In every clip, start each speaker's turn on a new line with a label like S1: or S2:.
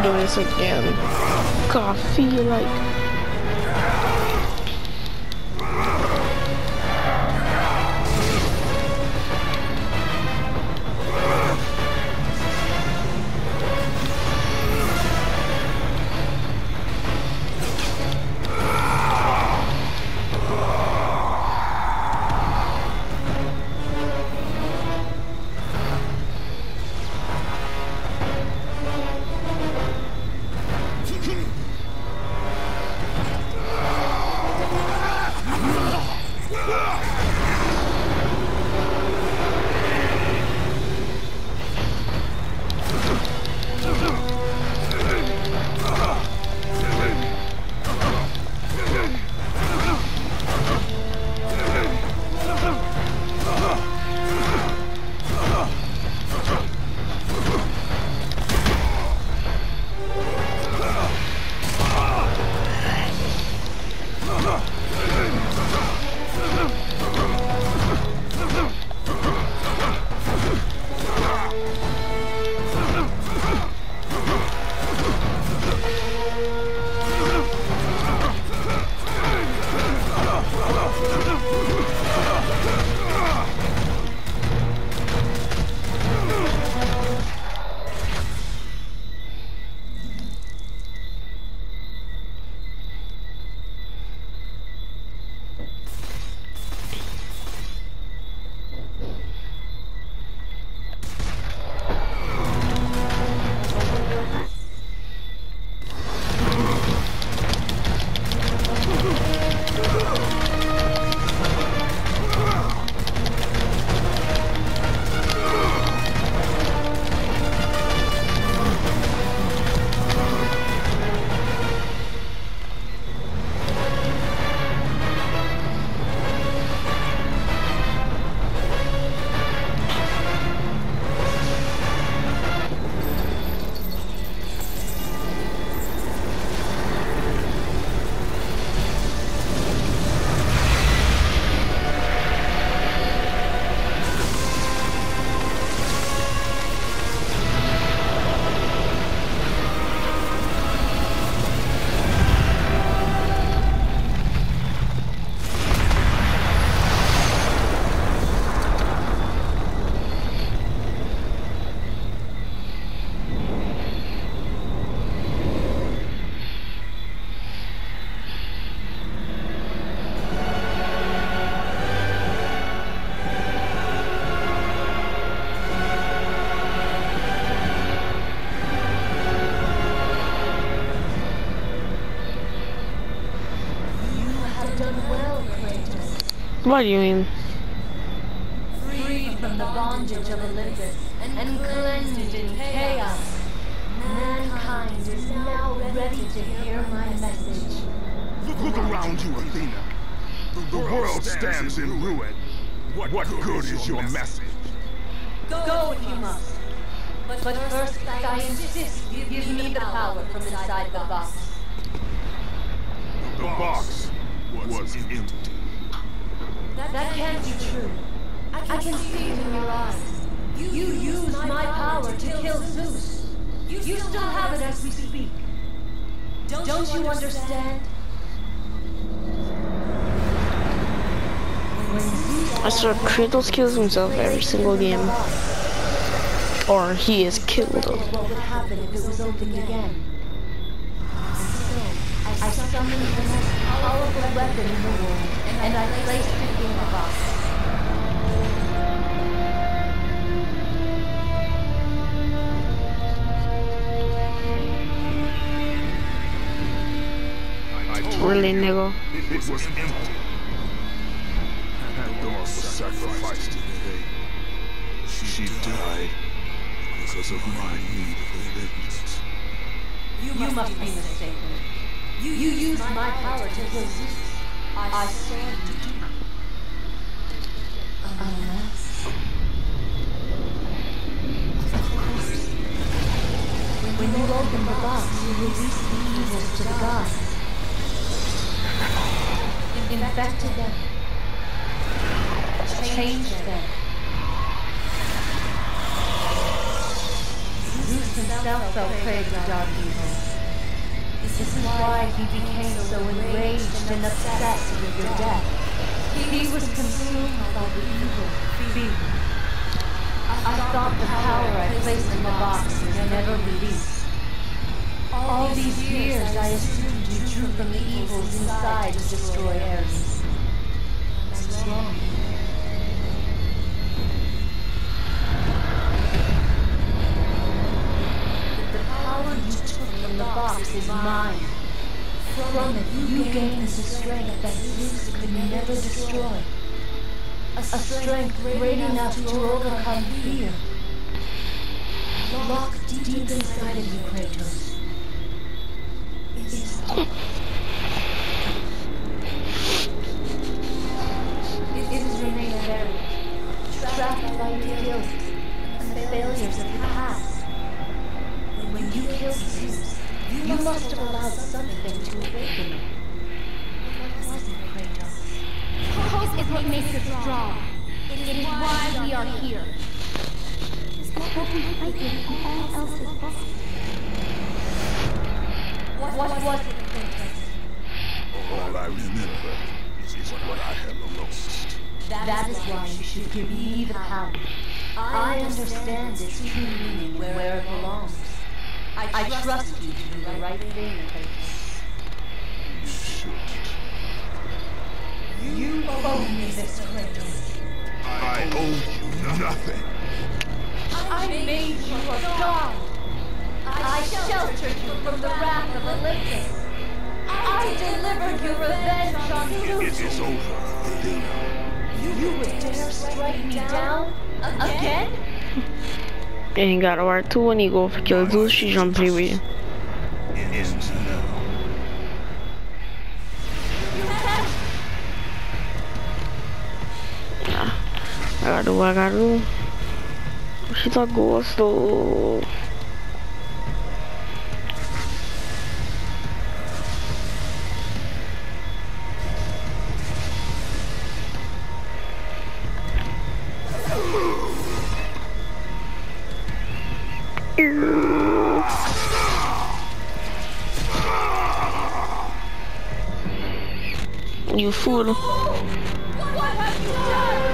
S1: do this again. God, I feel like. What do you mean?
S2: Freed from the bondage of Olympus and cleansed in chaos, mankind is now ready to hear my message.
S3: Look around you, Athena. The world stands in ruin. What good is your message?
S2: Go if you must. But first, I insist you give me the power from inside the box.
S3: The box was empty.
S2: That can't be true. I can see it in your eyes. You used my power to kill Zeus. You still have it as we speak. Don't you understand?
S1: I swear Kratos kills himself every single game. Or he is killed.
S2: What would happen if it was opened again? I summoned the most powerful weapon in the world, and I placed it in the box.
S1: Really, nigga?
S3: It was empty. Pandora was sacrificed today. She died because of my need for vengeance.
S2: You must be mistaken. You used my power to kill Zeus. I saw you. Unless... When you open the box, you release the evils to the gods. Infected them. Changed them. Zeus himself fell prey to dark evil. This is why he became so enraged and upset with your death. He was consumed by the evil fear. I thought the power I placed in the box would never release. All these years I assumed you drew from the evils inside to destroy Ares. I was wrong. The power you took from the box is mine. From it, you gain the strength that Zeus could never destroy. A strength great enough to overcome fear. Locked deep inside of you, Kratos. It is remain buried, trapped by your guilt and the failures of the past. When you killed Zeus, you must have allowed something to awaken you. What was it, Kratos?
S4: Hope is what makes us strong. It is why we are here. Just let me fight it, and all else is possible.
S2: What was it, Kratos?
S3: All I remember is what I have lost.
S2: That is why you should give me the power. I understand its true meaning where it belongs. I trust you to do the right thing, Kratos.
S3: You shouldn't.
S2: You owe me this, Kratos.
S3: I owe you nothing.
S2: I made you a god. I sheltered you from the wrath of Olympus. I delivered you revenge on
S3: It
S2: Zeus.
S3: is over, Athena.
S2: You would dare strike me down? Again?
S1: Ele enganou o Arthur, negou, porque os dois se jumpam with.
S3: It ends now.
S1: Agarrou. Oxi, tá gosto. You fool.
S2: What have you done?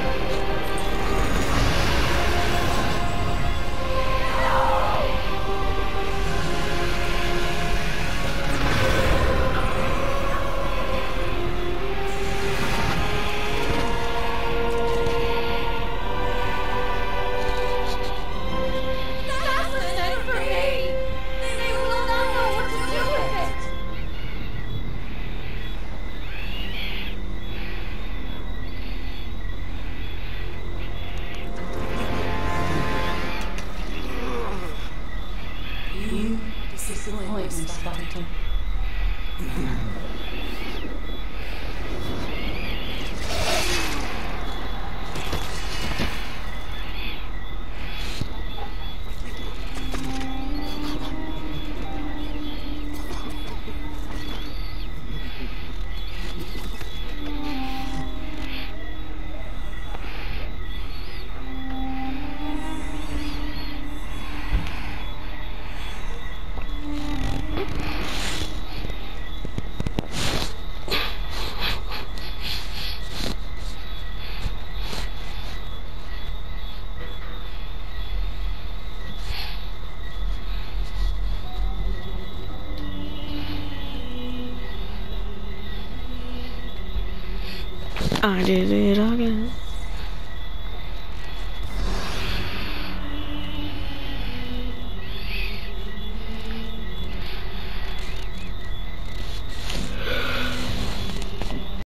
S2: That's what's meant for me. They will not know what to do with it. You disappoint me, Spartan.
S1: I did it again.